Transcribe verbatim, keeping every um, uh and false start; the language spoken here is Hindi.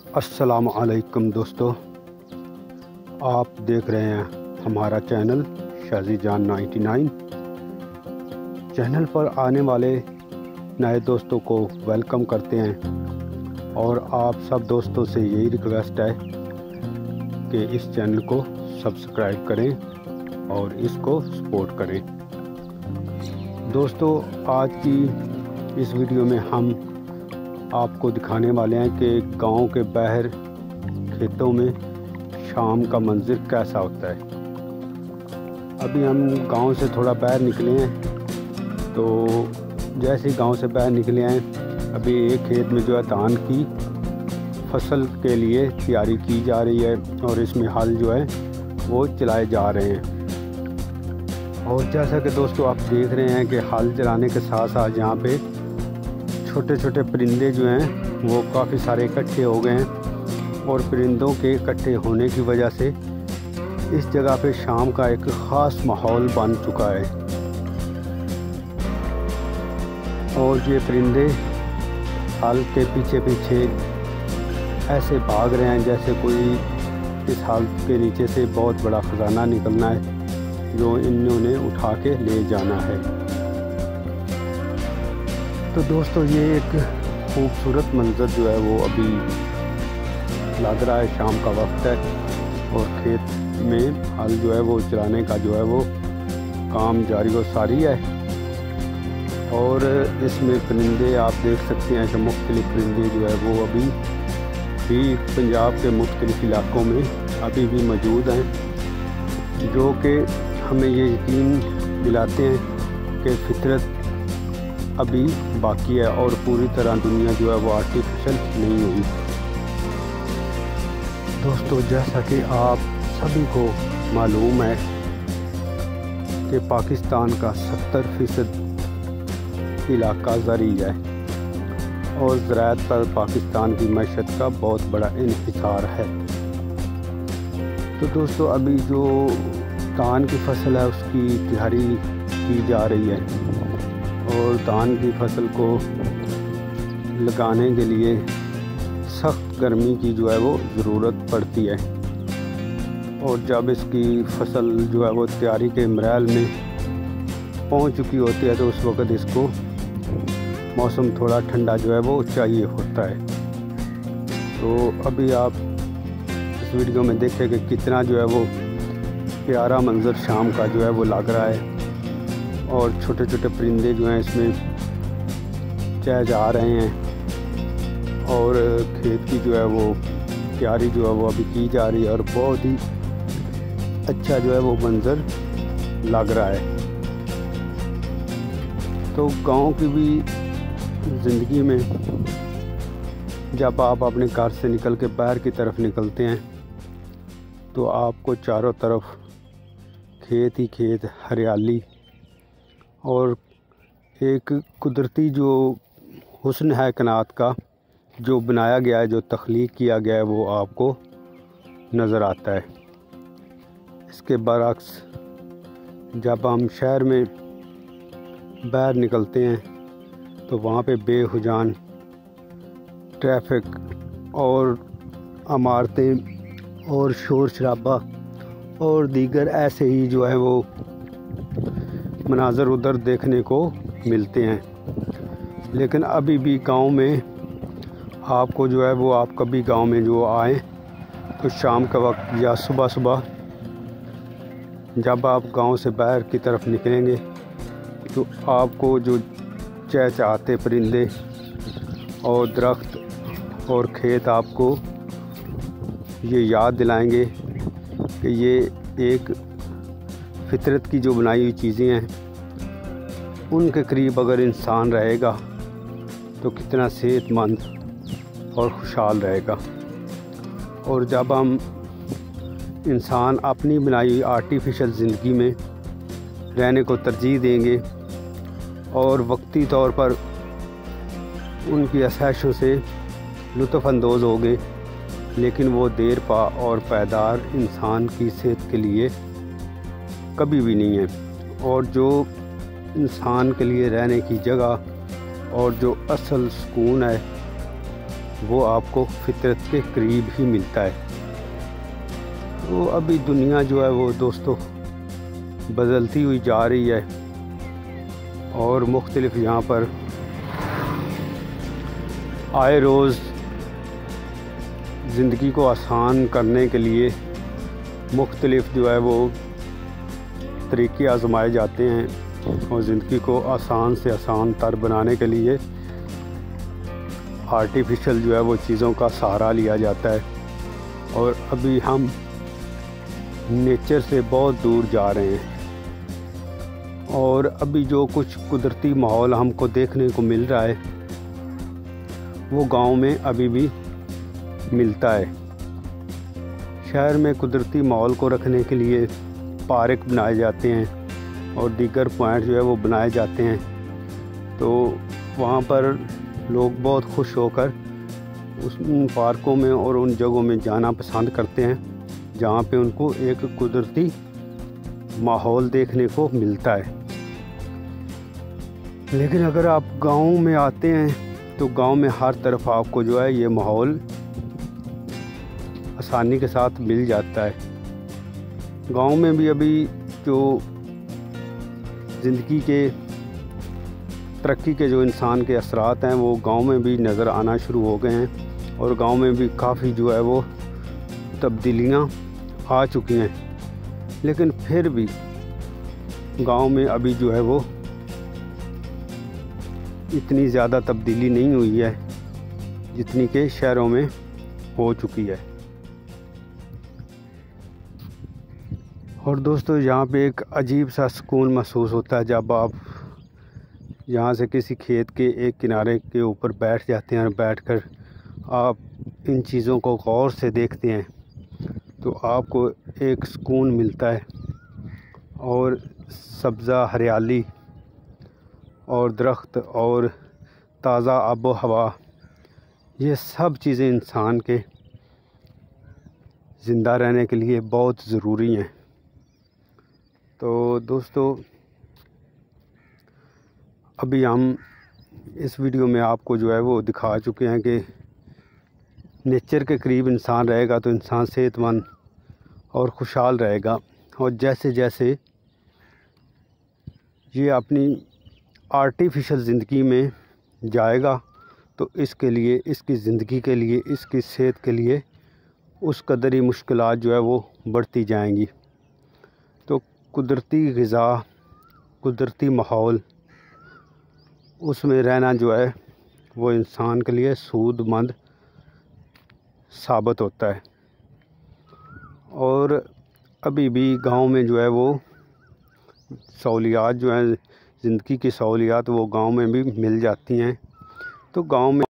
अस्सलाम वालेकुम दोस्तों, आप देख रहे हैं हमारा चैनल शाजी जान नाइन्टी नाइन। चैनल पर आने वाले नए दोस्तों को वेलकम करते हैं और आप सब दोस्तों से यही रिक्वेस्ट है कि इस चैनल को सब्सक्राइब करें और इसको सपोर्ट करें। दोस्तों, आज की इस वीडियो में हम आपको दिखाने वाले हैं कि गांव के बाहर खेतों में शाम का मंजर कैसा होता है। अभी हम गांव से थोड़ा बाहर निकले हैं, तो जैसे ही गांव से बाहर निकले हैं अभी एक खेत में जो है धान की फसल के लिए तैयारी की जा रही है और इसमें हल जो है वो चलाए जा रहे हैं। और जैसा कि दोस्तों आप देख रहे हैं कि हल चलाने के साथ साथ यहाँ पे छोटे छोटे परिंदे जो हैं वो काफ़ी सारे इकट्ठे हो गए हैं और परिंदों के इकट्ठे होने की वजह से इस जगह पे शाम का एक ख़ास माहौल बन चुका है। और ये परिंदे हल के पीछे पीछे ऐसे भाग रहे हैं जैसे कोई इस हल के नीचे से बहुत बड़ा ख़जाना निकलना है जो इन्होंने उठा के ले जाना है। तो दोस्तों, ये एक खूबसूरत मंज़र जो है वो अभी लग रहा है। शाम का वक्त है और खेत में हल जो है वो चलाने का जो है वो काम जारी व सारी है। और इसमें परिंदे आप देख सकते हैं कि मुख्तलिफ परिंदे जो है वो अभी भी पंजाब के मुख्तलिफ इलाक़ों में अभी भी मौजूद हैं, जो कि हमें ये यकीन दिलाते हैं कि फितरत अभी बाकी है और पूरी तरह दुनिया जो है वो आर्टिफिशियल नहीं हुई। दोस्तों, जैसा कि आप सभी को मालूम है कि पाकिस्तान का सत्तर फ़ीसद इलाका ज़री है और ज़राअत पर पाकिस्तान की मईशत का बहुत बड़ा इन्हिसार है। तो दोस्तों, अभी जो धान की फसल है उसकी तैयारी की जा रही है और धान की फसल को लगाने के लिए सख्त गर्मी की जो है वो ज़रूरत पड़ती है। और जब इसकी फसल जो है वो तैयारी के मराहल में पहुंच चुकी होती है तो उस वक़्त इसको मौसम थोड़ा ठंडा जो है वो चाहिए होता है। तो अभी आप इस वीडियो में देखें कि कितना जो है वो प्यारा मंज़र शाम का जो है वो लग रहा है और छोटे छोटे परिंदे जो हैं इसमें चहचहा रहे हैं और खेत की जो है वो तैयारी जो है वो अभी की जा रही है और बहुत ही अच्छा जो है वो मंज़र लग रहा है। तो गांव की भी ज़िंदगी में जब आप अपने घर से निकल के बाहर की तरफ निकलते हैं तो आपको चारों तरफ खेत ही खेत, हरियाली और एक कुदरती जो हुस्न है कायनात का जो बनाया गया है, जो तख्लीक किया गया है, वो आपको नज़र आता है। इसके बरअक्स जब हम शहर में बाहर निकलते हैं तो वहाँ पे बेहुजान ट्रैफिक और इमारतें और शोर शराबा और दीगर ऐसे ही जो है वो मनाज़र उधर देखने को मिलते हैं। लेकिन अभी भी गांव में आपको जो है वो आप कभी गांव में जो आएँ तो शाम के वक्त या सुबह सुबह जब आप गांव से बाहर की तरफ निकलेंगे तो आपको जो चहचहाते परिंदे और दरख्त और खेत आपको ये याद दिलाएंगे कि ये एक फितरत की जो बनाई हुई चीज़ें हैं उनके करीब अगर इंसान रहेगा तो कितना सेहतमंद और खुशहाल रहेगा। और जब हम इंसान अपनी बनाई हुई आर्टिफिशियल ज़िंदगी में रहने को तरजीह देंगे और वक्ती तौर पर उनकी आसाइशों से लुत्फ़अंदोज़ होंगे, लेकिन वो देर पा और पायदार इंसान की सेहत के लिए कभी भी नहीं है। और जो इंसान के लिए रहने की जगह और जो असल सुकून है वो आपको फितरत के करीब ही मिलता है। तो अभी दुनिया जो है वो दोस्तों बदलती हुई जा रही है और मुख्तलिफ यहाँ पर आए रोज़ ज़िंदगी को आसान करने के लिए मुख्तलिफ जो है वो तरीक़े आज़माए जाते हैं और ज़िंदगी को आसान से आसान तर बनाने के लिए आर्टिफिशियल जो है वो चीज़ों का सहारा लिया जाता है। और अभी हम नेचर से बहुत दूर जा रहे हैं और अभी जो कुछ कुदरती माहौल हमको देखने को मिल रहा है वो गांव में अभी भी मिलता है। शहर में कुदरती माहौल को रखने के लिए पार्क बनाए जाते हैं और दीगर पॉइंट जो है वो बनाए जाते हैं, तो वहाँ पर लोग बहुत खुश होकर उस उन पार्कों में और उन जगहों में जाना पसंद करते हैं जहाँ पे उनको एक कुदरती माहौल देखने को मिलता है। लेकिन अगर आप गाँव में आते हैं तो गांव में हर तरफ आपको जो है ये माहौल आसानी के साथ मिल जाता है। गांव में भी अभी जो ज़िंदगी के तरक्की के जो इंसान के असरात हैं वो गांव में भी नज़र आना शुरू हो गए हैं और गांव में भी काफ़ी जो है वो तब्दीलियां आ चुकी हैं। लेकिन फिर भी गांव में अभी जो है वो इतनी ज़्यादा तब्दीली नहीं हुई है जितनी के शहरों में हो चुकी है। और दोस्तों यहाँ पे एक अजीब सा सुकून महसूस होता है जब आप यहाँ से किसी खेत के एक किनारे के ऊपर बैठ जाते हैं और बैठकर आप इन चीज़ों को गौर से देखते हैं तो आपको एक सुकून मिलता है। और सब्ज़ा हरियाली और दरख्त और ताज़ा आबो हवा, ये सब चीज़ें इंसान के ज़िंदा रहने के लिए बहुत ज़रूरी हैं। तो दोस्तों अभी हम इस वीडियो में आपको जो है वो दिखा चुके हैं कि नेचर के करीब इंसान रहेगा तो इंसान सेहतमंद और खुशहाल रहेगा। और जैसे जैसे ये अपनी आर्टिफिशियल ज़िंदगी में जाएगा तो इसके लिए, इसकी ज़िंदगी के लिए, इसकी सेहत के लिए उस कदर ही मुश्किलात जो है वो बढ़ती जाएंगी। तो कुदरती ग़िज़ा, कुदरती माहौल, उसमें रहना जो है वो इंसान के लिए सूदमंद साबित होता है। और अभी भी गांव में जो है वो सहूलियात जो हैं, ज़िंदगी की सहूलियात वो गांव में भी मिल जाती हैं। तो गांव में